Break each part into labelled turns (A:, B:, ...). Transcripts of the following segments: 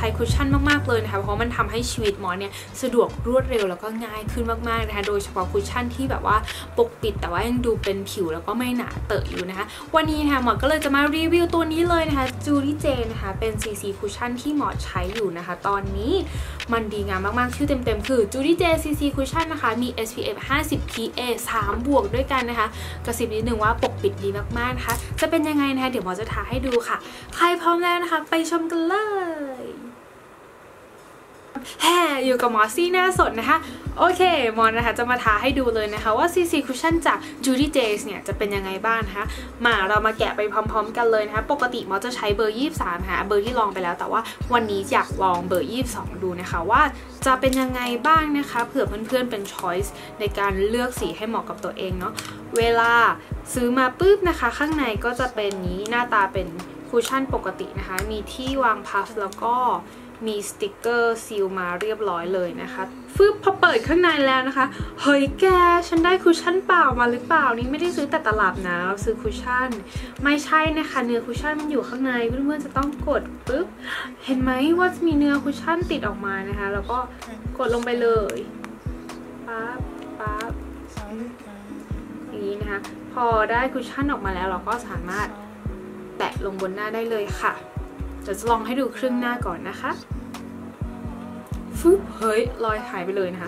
A: ช้คุชชั่นมากๆเลยนะคะเพราะมันทำให้ชีวิตหมอเนี่ยสะดวกรวดเร็วแล้วก็ง่ายขึ้นมากๆนะคะโดยเฉพาะคุชชั่นที่แบบว่าปกปิดแต่ว่ายังดูเป็นผิวแล้วก็ไม่หนาเตอะอยู่นะคะวันนี้นะคะหมอก็เลยจะมารีวิวตัวนี้เลยนะคะ Julie J นะคะเป็น CC คุชชั่นที่หมอใช้อยู่นะคะตอนนี้มันดีงามมากๆชื่อเต็มๆคือ Julie J CC Cushion นะคะมี SPF 50 PA 3 บวกด้วยกันนะคะกระซิบนิดนึงว่าปกปิดดีมากๆนะคะจะเป็นยังไงนะคะเดี๋ยวหมอจะทาให้ดูค่ะใครพร้อมแล้วนะคะไปชมกันเลยอยู่กับหมอซี่หน้าสดนะคะโอเคหมอนะคะจะมาทาให้ดูเลยนะคะว่า CC Cushion จาก Julie J เนี่ยจะเป็นยังไงบ้างนะคะเรามาแกะไปพร้อมๆกันเลยนะคะปกติหมอจะใช้เบอร์23นะคะเบอร์ที่ลองไปแล้วแต่ว่าวันนี้อยากลองเบอร์22ดูนะคะว่าจะเป็นยังไงบ้างนะคะเผื่อเพื่อนๆเป็น choice ในการเลือกสีให้เหมาะกับตัวเองเนาะเวลาซื้อมาปุ๊บนะคะข้างในก็จะเป็นนี้หน้าตาเป็นคุชชั่นปกตินะคะมีที่วางพัฟแล้วก็มีสติกเกอร์ซีลมาเรียบร้อยเลยนะคะพอเปิดข้างในแล้วนะคะเฮ้ยแกฉันได้คุชชั่นเปล่ามาหรือเปล่านี่ไม่ได้ซื้อแต่ตลาดนะเราซื้อคุชชั่นไม่ใช่นะคะเนื้อคุชชั่นมันอยู่ข้างในเพื่อนๆจะต้องกดปุ๊บเห็นไหมว่ามีเนื้อคุชชั่นติดออกมานะคะแล้วก็กดลงไปเลยปั๊บอย่างนี้นะคะพอได้คุชชั่นออกมาแล้วเราก็สามารถแตะลงบนหน้าได้เลยค่ะจะลองให้ดูครึ่งหน้าก่อนนะคะเฮ้ยรอยหายไปเลยนะคะ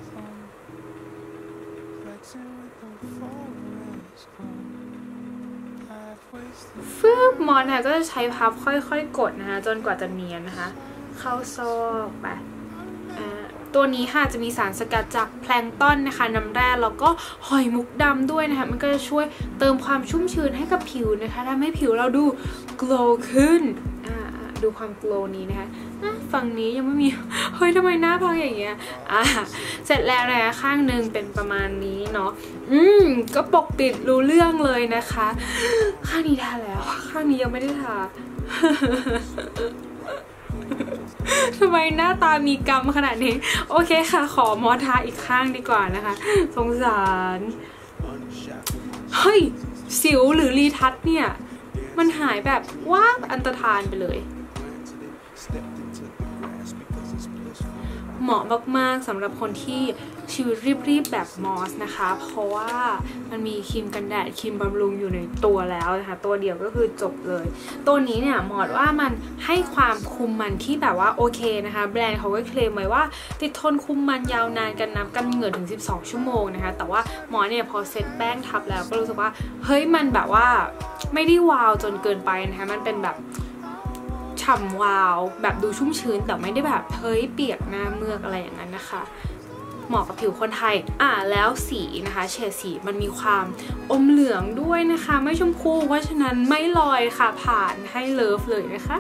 A: มอนค่ะก็จะใช้พับค่อยๆกดนะคะจนกว่าจะเนียนนะคะเข้าซอกไปตัวนี้ค่ะจะมีสารสกัดจากแพลงก์ตอนนะคะน้ำแร่แล้วก็หอยมุกดำด้วยนะคะมันก็จะช่วยเติมความชุ่มชื้นให้กับผิวนะคะทำให้ผิวเราดู glow ขึ้นดูความ glow นี้นะคะฝั่งนี้ยังไม่มีเฮ้ยทำไมหน้าพังอย่างเงี้ยเสร็จแล้วนะคะข้างหนึ่งเป็นประมาณนี้เนาะก็ปกปิดรู้เรื่องเลยนะคะข้างนี้ทาแล้วข้างนี้ยังไม่ได้ทาทำไมหน้าตามีกรรมขนาดนี้โอเคค่ะขอมอทาอีกข้างดีกว่านะคะสงสารเฮ้ยสิวหรือรีทัชเนี่ยมันหายแบบว้าวอันตรธานไปเลยเหมาะมากๆสำหรับคนที่ชีวิตรีบๆแบบมอสนะคะเพราะว่ามันมีครีมกันแดดครีมบำรุงอยู่ในตัวแล้วนะคะตัวเดียวก็คือจบเลยตัวนี้เนี่ยหมอว่ามันให้ความคุมมันที่แบบว่าโอเคนะคะแบรนด์เขาก็เคลมไว้ว่าติดทนคุมมันยาวนานกันนับกันเหงื่อถึง12ชั่วโมงนะคะแต่ว่าหมอเนี่ยพอเซ็ตแป้งทับแล้วก็รู้สึกว่าเฮ้ยมันแบบว่าไม่ได้วาวจนเกินไปนะคะมันเป็นแบบฉ่ำวาวแบบดูชุ่มชื้นแต่ไม่ได้แบบเฮ้ยเปียกหน้าเมือกอะไรอย่างนั้นนะคะเหมาะกับผิวคนไทยแล้วสีนะคะเฉดสีมันมีความอมเหลืองด้วยนะคะไม่ชมพูเพราะฉะนั้นไม่ลอยค่ะผ่านให้เลิฟเลยนะคะ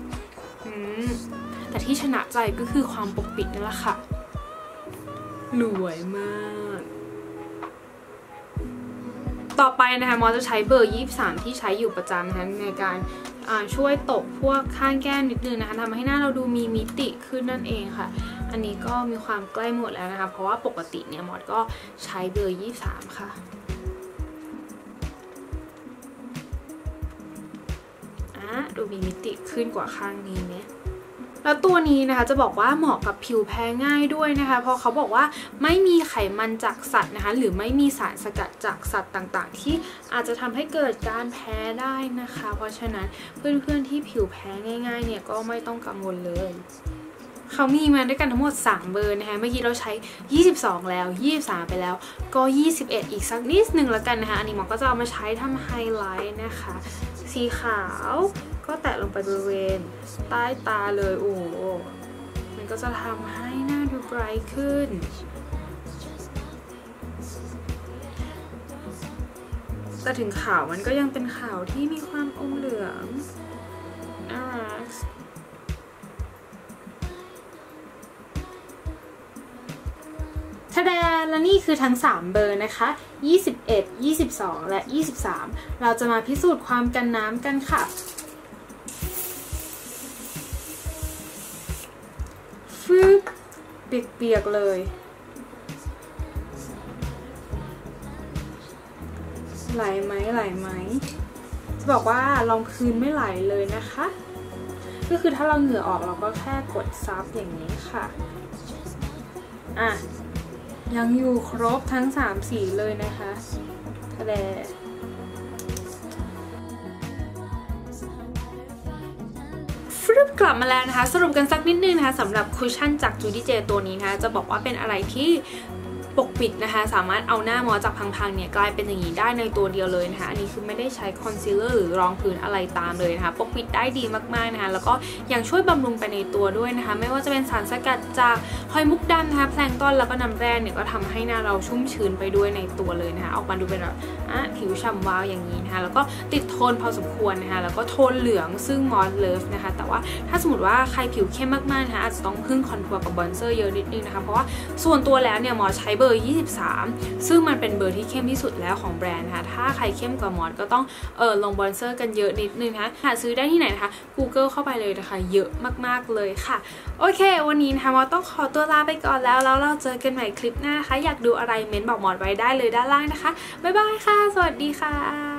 A: แต่ที่ชนะใจก็คือความปกปิดนั่นแหละค่ะรวยมากต่อไปนะคะมอจะใช้เบอร์23ที่ใช้อยู่ประจำนะคะในการช่วยตบพวกข้างแก้มนิดนึงนะคะทำให้หน้าเราดูมีมิติขึ้นนั่นเองค่ะอันนี้ก็มีความใกล้หมดแล้วนะคะเพราะว่าปกติเนี่ยมอสก็ใช้เบอร์23ค่ะดูมีมิติขึ้นกว่าข้างนี้เนี่ยแล้วตัวนี้นะคะจะบอกว่าเหมาะกับผิวแพ้ง่ายด้วยนะคะเพราะเขาบอกว่าไม่มีไขมันจากสัตว์นะคะหรือไม่มีสารสกัดจากสัตว์ต่างๆที่อาจจะทำให้เกิดการแพ้ได้นะคะเพราะฉะนั้นเพื่อนๆที่ผิวแพ้ง่ายๆเนี่ยก็ไม่ต้องกังวลเลยเขามีมาด้วยกันทั้งหมด3เบอร์นะคะเมื่อกี้เราใช้22แล้ว23ไปแล้วก็21อีกสักนิดนึงแล้วกันนะคะอันนี้หมอก็จะเอามาใช้ทำไฮไลท์นะคะสีขาวก็แตะลงไปบริเวณใต้ตาเลยโอ้มันก็จะทำให้หน้าดูไบรท์ขึ้นแต่ถึงขาวมันก็ยังเป็นขาวที่มีความอมเหลืองน่ารักทะแดนและนี่คือทั้ง3เบอร์นะคะ21 22และ23เราจะมาพิสูจน์ความกันน้ำกันค่ะเปียกๆเลยไหลไหมจะบอกว่ารองพื้นไม่ไหลเลยนะคะก็คือถ้าเราเหงื่อออกเราก็แค่กดซับอย่างนี้ค่ะยังอยู่ครบทั้ง3สีเลยนะคะทะเลกลับมาแล้วนะคะสรุปกันสักนิดนึงนะคะสำหรับคุชชั่นจาก Judy J ตัวนี้นะคะจะบอกว่าเป็นอะไรที่ปกปิดนะคะสามารถเอาหน้ามอจากพังๆเนี่ยกลายเป็นอย่างนี้ได้ในตัวเดียวเลยนะคะอันนี้คือไม่ได้ใช้คอนซีลเลอร์หรือรองพื้นอะไรตามเลยนะคะปกปิดได้ดีมากๆนะคะแล้วก็ยังช่วยบำรุงไปในตัวด้วยนะคะไม่ว่าจะเป็นสารสกัดจากหอยมุกดำนะคะแพลงก์ตอนแล้วก็น้ำแร่เนี่ยก็ทำให้หน้าเราชุ่มชื้นไปด้วยในตัวเลยนะคะออกมาดูเป็นแบบผิวฉ่ำวาวอย่างนี้นะคะแล้วก็ติดโทนพอสมควรนะคะแล้วก็โทนเหลืองซึ่งมอสเลิฟนะคะแต่ว่าถ้าสมมติว่าใครผิวเข้มมากๆนะคะอาจจะต้องพึ่งคอนทัวร์กับบอนเซอร์เยอะนิดนึงนะคะเพราะว่าส่วนตัวแล้วเนี่ยมอสใช้เบอร์23ซึ่งมันเป็นเบอร์ที่เข้มที่สุดแล้วของแบรนด์นะคะถ้าใครเข้มกว่ามอสก็ต้องลงบอนเซอร์กันเยอะนิดนึงนะคะหาซื้อได้ที่ไหนนะคะ Google เข้าไปเลยนะคะเยอะมากๆเลยค่ะโอเควันนี้นะคะมอสต้องขอตัวลาไปก่อนแล้วเราเจอกันใหม่คลิปหน้านะคะอยากดูอะไรเม้นบอกมอสไว้ได้เลยด้านล่างนะคะบ๊ายบายค่ะสวัสดีค่ะ